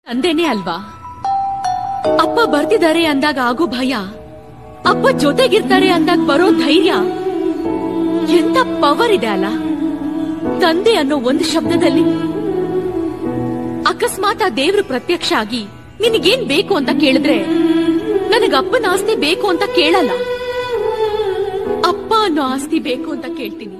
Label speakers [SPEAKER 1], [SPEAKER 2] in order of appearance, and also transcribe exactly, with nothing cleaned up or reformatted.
[SPEAKER 1] ತಂದೆನೇ ಅಲ್ವಾ? ಅಪ್ಪ ಬರ್ತಿದ್ದಾರೆ ಅಂದಾಗ ಆಗೋ ಭಯ, ಅಪ್ಪ ಜೊತೆಗಿರ್ತಾರೆ ಅಂದಾಗ ಬರೋ ಧೈರ್ಯ, ಎಂತ ಪವರ್ ಇದೆ ಅಲ್ಲ ತಂದೆ ಅನ್ನೋ ಒಂದು ಶಬ್ದದಲ್ಲಿ. ಅಕಸ್ಮಾತ್ ಆ ದೇವ್ರು ಪ್ರತ್ಯಕ್ಷ ಆಗಿ ನಿನಗೇನ್ ಬೇಕು ಅಂತ ಕೇಳಿದ್ರೆ ನನಗ ಅಪ್ಪನ ಆಸ್ತಿ ಬೇಕು ಅಂತ ಕೇಳಲ್ಲ, ಅಪ್ಪ ಅನ್ನೋ ಆಸ್ತಿ ಬೇಕು ಅಂತ ಕೇಳ್ತೀನಿ.